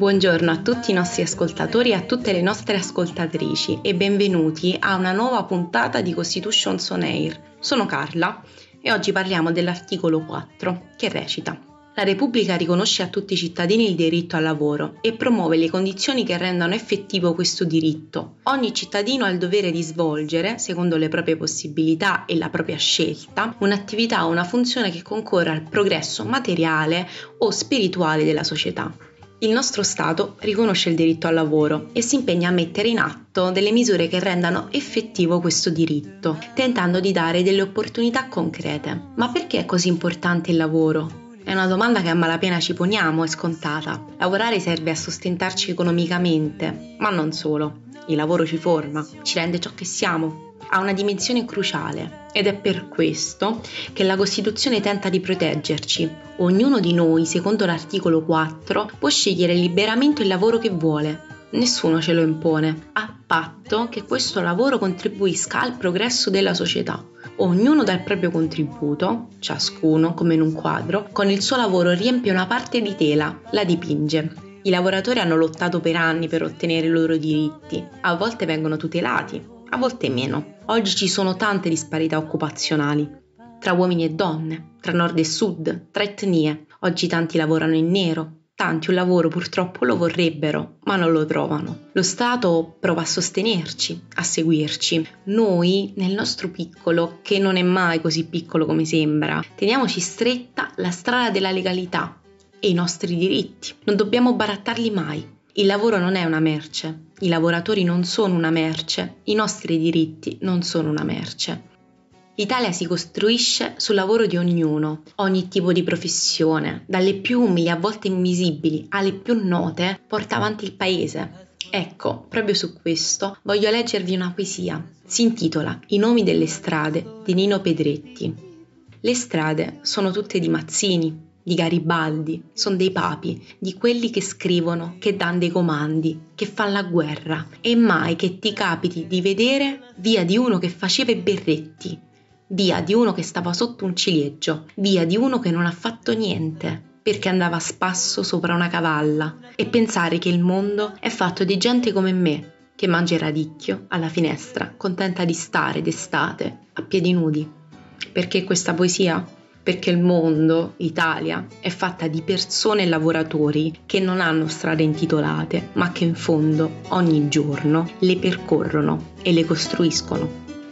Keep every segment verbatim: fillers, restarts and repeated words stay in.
Buongiorno a tutti i nostri ascoltatori e a tutte le nostre ascoltatrici e benvenuti a una nuova puntata di Constitutions on Air. Sono Carla e oggi parliamo dell'articolo quattro che recita: La Repubblica riconosce a tutti i cittadini il diritto al lavoro e promuove le condizioni che rendano effettivo questo diritto. Ogni cittadino ha il dovere di svolgere, secondo le proprie possibilità e la propria scelta, un'attività o una funzione che concorra al progresso materiale o spirituale della società. Il nostro Stato riconosce il diritto al lavoro e si impegna a mettere in atto delle misure che rendano effettivo questo diritto, tentando di dare delle opportunità concrete. Ma perché è così importante il lavoro? È una domanda che a malapena ci poniamo, è scontata. Lavorare serve a sostentarci economicamente, ma non solo. Il lavoro ci forma, ci rende ciò che siamo. Ha una dimensione cruciale ed è per questo che la Costituzione tenta di proteggerci. Ognuno di noi, secondo l'articolo quattro, può scegliere liberamente il lavoro che vuole. Nessuno ce lo impone, a patto che questo lavoro contribuisca al progresso della società. Ognuno dà il proprio contributo, ciascuno, come in un quadro, con il suo lavoro riempie una parte di tela, la dipinge. I lavoratori hanno lottato per anni per ottenere i loro diritti, a volte vengono tutelati, a volte meno. Oggi ci sono tante disparità occupazionali, tra uomini e donne, tra nord e sud, tra etnie. Oggi tanti lavorano in nero, tanti un lavoro purtroppo lo vorrebbero, ma non lo trovano. Lo Stato prova a sostenerci, a seguirci. Noi, nel nostro piccolo, che non è mai così piccolo come sembra, teniamoci stretta la strada della legalità e i nostri diritti. Non dobbiamo barattarli mai. Il lavoro non è una merce, i lavoratori non sono una merce, i nostri diritti non sono una merce. L'Italia si costruisce sul lavoro di ognuno, ogni tipo di professione, dalle più umili a volte invisibili alle più note, porta avanti il paese. Ecco, proprio su questo voglio leggervi una poesia. Si intitola I nomi delle strade di Nino Pedretti. Le strade sono tutte di Mazzini, di Garibaldi, sono dei papi, di quelli che scrivono, che danno dei comandi, che fanno la guerra, e mai che ti capiti di vedere via di uno che faceva i berretti, via di uno che stava sotto un ciliegio, via di uno che non ha fatto niente, perché andava a spasso sopra una cavalla, e pensare che il mondo è fatto di gente come me, che mangia il radicchio alla finestra, contenta di stare d'estate, a piedi nudi. Perché questa poesia? Perché il mondo, Italia, è fatta di persone e lavoratori che non hanno strade intitolate, ma che in fondo ogni giorno le percorrono e le costruiscono.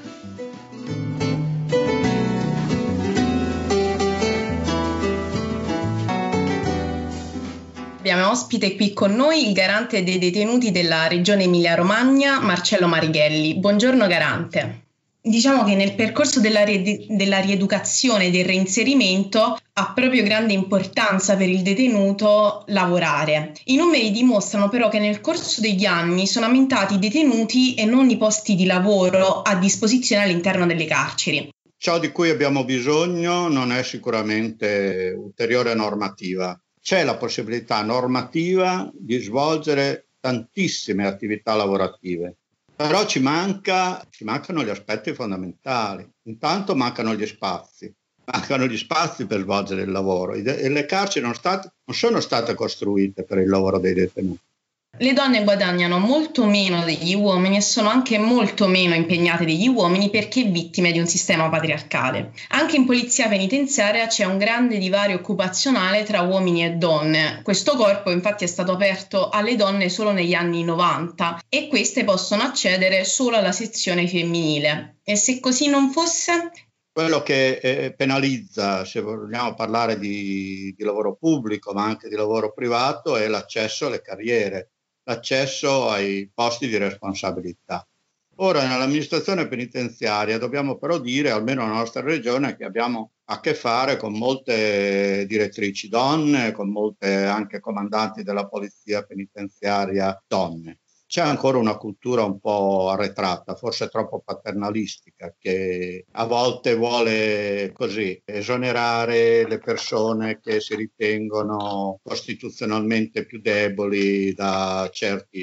Abbiamo ospite qui con noi il garante dei detenuti della Regione Emilia-Romagna, Marcello Marighelli. Buongiorno garante. Diciamo che nel percorso della, rie- della rieducazione e del reinserimento ha proprio grande importanza per il detenuto lavorare. I numeri dimostrano però che nel corso degli anni sono aumentati i detenuti e non i posti di lavoro a disposizione all'interno delle carceri. Ciò di cui abbiamo bisogno non è sicuramente ulteriore normativa. C'è la possibilità normativa di svolgere tantissime attività lavorative. Però ci manca, ci mancano gli aspetti fondamentali. Intanto mancano gli spazi, mancano gli spazi per svolgere il lavoro. E le carceri non, state, non sono state costruite per il lavoro dei detenuti. Le donne guadagnano molto meno degli uomini e sono anche molto meno impegnate degli uomini perché vittime di un sistema patriarcale. Anche in polizia penitenziaria c'è un grande divario occupazionale tra uomini e donne. Questo corpo infatti è stato aperto alle donne solo negli anni novanta e queste possono accedere solo alla sezione femminile. E se così non fosse? Quello che eh, penalizza, se vogliamo parlare di, di lavoro pubblico ma anche di lavoro privato, è l'accesso alle carriere, l'accesso ai posti di responsabilità. Ora, nell'amministrazione penitenziaria dobbiamo però dire, almeno nella nostra regione, che abbiamo a che fare con molte direttrici donne, con molte anche comandanti della polizia penitenziaria donne. C'è ancora una cultura un po' arretrata, forse troppo paternalistica, che a volte vuole così esonerare le persone che si ritengono costituzionalmente più deboli da certi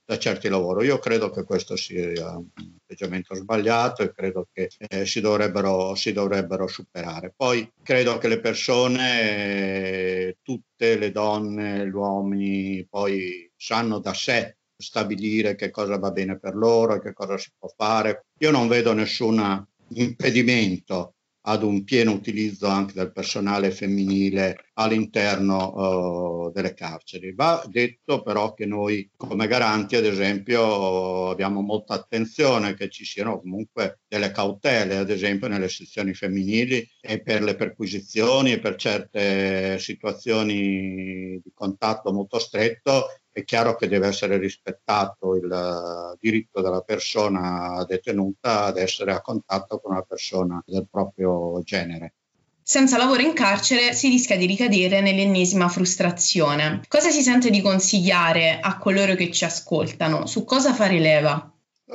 da certi lavori. Io credo che questo sia un atteggiamento sbagliato e credo che eh, si, dovrebbero, si dovrebbero superare. Poi credo che le persone, eh, tutte le donne, gli uomini, poi sanno da sé stabilire che cosa va bene per loro e che cosa si può fare. Io non vedo nessun impedimento ad un pieno utilizzo anche del personale femminile all'interno uh, delle carceri. Va detto però che noi come garanti, ad esempio, abbiamo molta attenzione che ci siano comunque delle cautele, ad esempio nelle sezioni femminili e per le perquisizioni e per certe situazioni di contatto molto stretto. È chiaro che deve essere rispettato il diritto della persona detenuta ad essere a contatto con una persona del proprio genere. Senza lavoro in carcere si rischia di ricadere nell'ennesima frustrazione. Cosa si sente di consigliare a coloro che ci ascoltano? Su cosa fare leva? La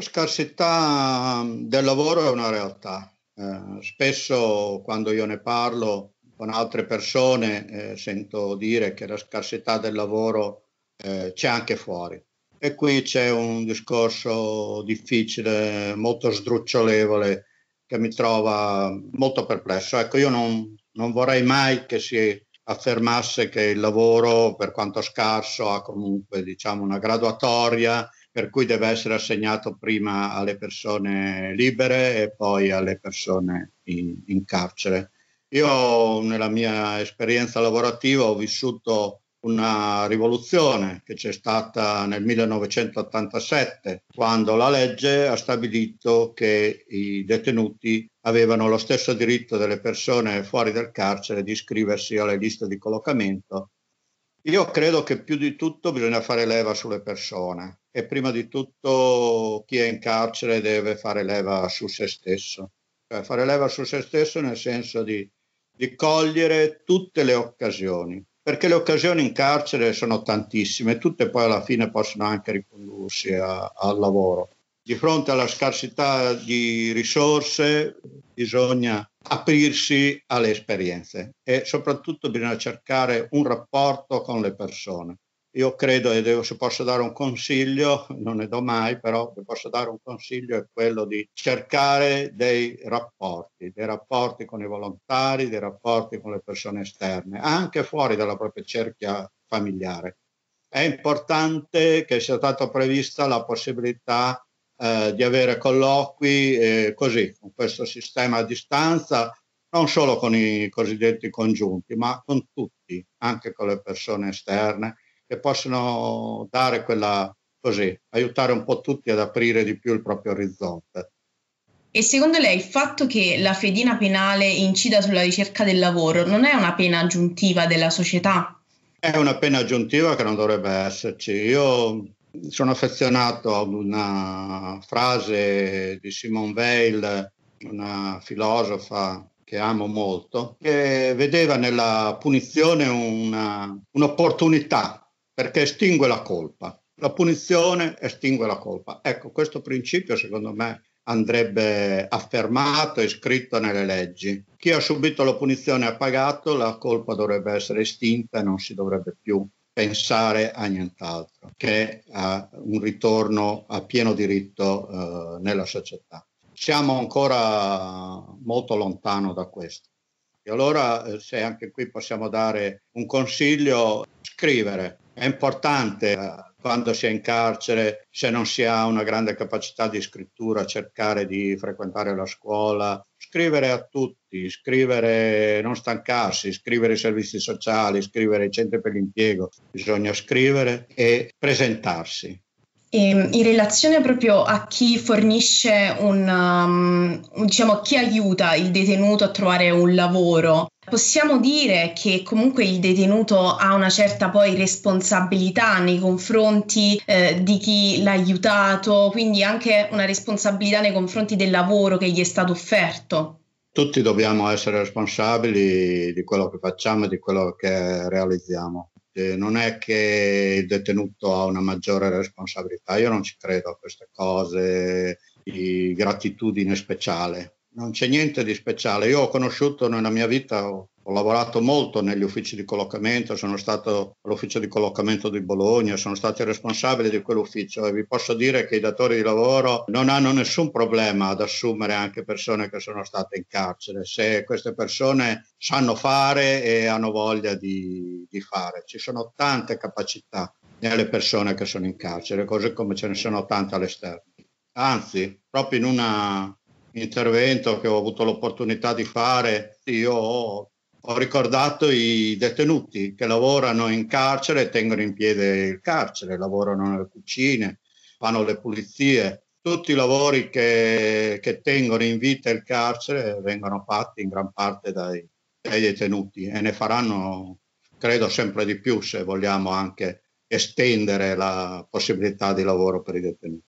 scarsità del lavoro è una realtà. Eh, spesso quando io ne parlo con altre persone eh, sento dire che la scarsità del lavoro Eh, c'è anche fuori. E qui c'è un discorso difficile, molto sdrucciolevole, che mi trova molto perplesso. Ecco, io non, non vorrei mai che si affermasse che il lavoro, per quanto scarso, ha comunque, diciamo, una graduatoria per cui deve essere assegnato prima alle persone libere e poi alle persone in, in carcere. Io nella mia esperienza lavorativa ho vissuto una rivoluzione che c'è stata nel millenovecentottantasette, quando la legge ha stabilito che i detenuti avevano lo stesso diritto delle persone fuori dal carcere di iscriversi alle liste di collocamento. Io credo che più di tutto bisogna fare leva sulle persone e prima di tutto chi è in carcere deve fare leva su se stesso, cioè fare leva su se stesso nel senso di, di cogliere tutte le occasioni. Perché le occasioni in carcere sono tantissime, tutte poi alla fine possono anche ricondursi a, al lavoro. Di fronte alla scarsità di risorse bisogna aprirsi alle esperienze e soprattutto bisogna cercare un rapporto con le persone. Io credo, e devo, se posso dare un consiglio, non ne do mai, però se posso dare un consiglio è quello di cercare dei rapporti, dei rapporti con i volontari, dei rapporti con le persone esterne, anche fuori dalla propria cerchia familiare. È importante che sia stata prevista la possibilità eh, di avere colloqui eh, così, con questo sistema a distanza, non solo con i cosiddetti congiunti, ma con tutti, anche con le persone esterne, che possono dare quella, così, aiutare un po' tutti ad aprire di più il proprio orizzonte. E secondo lei il fatto che la fedina penale incida sulla ricerca del lavoro non è una pena aggiuntiva della società? È una pena aggiuntiva che non dovrebbe esserci. Io sono affezionato a una frase di Simone Weil, una filosofa che amo molto, che vedeva nella punizione una, un'opportunità perché estingue la colpa. La punizione estingue la colpa. Ecco, questo principio secondo me andrebbe affermato e scritto nelle leggi. Chi ha subito la punizione ha pagato, la colpa dovrebbe essere estinta e non si dovrebbe più pensare a nient'altro che a un ritorno a pieno diritto eh, nella società. Siamo ancora molto lontano da questo. E allora, se anche qui possiamo dare un consiglio, scrivere. È importante eh, quando si è in carcere, se non si ha una grande capacità di scrittura, cercare di frequentare la scuola, scrivere a tutti, scrivere, non stancarsi, scrivere ai servizi sociali, scrivere ai centri per l'impiego. Bisogna scrivere e presentarsi. E in relazione proprio a chi fornisce un, um, diciamo, chi aiuta il detenuto a trovare un lavoro, possiamo dire che comunque il detenuto ha una certa poi responsabilità nei confronti eh, di chi l'ha aiutato, quindi anche una responsabilità nei confronti del lavoro che gli è stato offerto. Tutti dobbiamo essere responsabili di quello che facciamo e di quello che realizziamo. Non è che il detenuto ha una maggiore responsabilità, io non ci credo a queste cose di gratitudine speciale, non c'è niente di speciale. Io ho conosciuto nella mia vita, ho Ho lavorato molto negli uffici di collocamento, sono stato all'ufficio di collocamento di Bologna, sono stato responsabile di quell'ufficio e vi posso dire che i datori di lavoro non hanno nessun problema ad assumere anche persone che sono state in carcere, se queste persone sanno fare e hanno voglia di, di fare. Ci sono tante capacità nelle persone che sono in carcere, così come ce ne sono tante all'esterno. Anzi, proprio in un intervento che ho avuto l'opportunità di fare, io ho Ho ricordato i detenuti che lavorano in carcere e tengono in piedi il carcere, lavorano nelle cucine, fanno le pulizie. Tutti i lavori che, che tengono in vita il carcere vengono fatti in gran parte dai, dai detenuti e ne faranno, credo, sempre di più se vogliamo anche estendere la possibilità di lavoro per i detenuti.